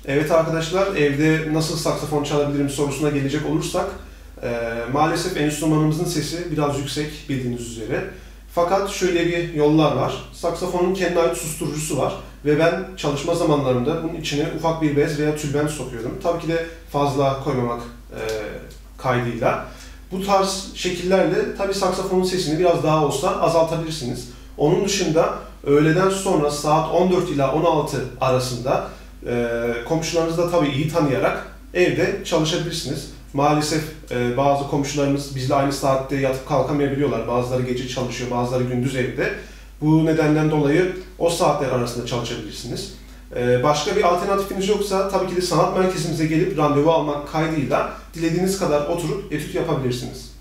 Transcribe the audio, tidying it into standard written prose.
Evet arkadaşlar, evde nasıl saksafon çalabilirim sorusuna gelecek olursak, maalesef enstrümanımızın sesi biraz yüksek bildiğiniz üzere. Fakat şöyle bir yollar var. Saksafonun kendine ait susturucusu var ve ben çalışma zamanlarımda bunun içine ufak bir bez veya tülbent sokuyorum. Tabii ki de fazla koymamak kaydıyla. Bu tarz şekillerle tabii saksafonun sesini biraz daha olsa azaltabilirsiniz. Onun dışında öğleden sonra saat 14 ila 16 arasında komşularınızı da tabii iyi tanıyarak evde çalışabilirsiniz. Maalesef bazı komşularımız bizle aynı saatte yatıp kalkamayabiliyorlar. Bazıları gece çalışıyor, bazıları gündüz evde. Bu nedenden dolayı o saatler arasında çalışabilirsiniz. Başka bir alternatifiniz yoksa tabii ki de sanat merkezimize gelip randevu almak kaydıyla dilediğiniz kadar oturup etüt yapabilirsiniz.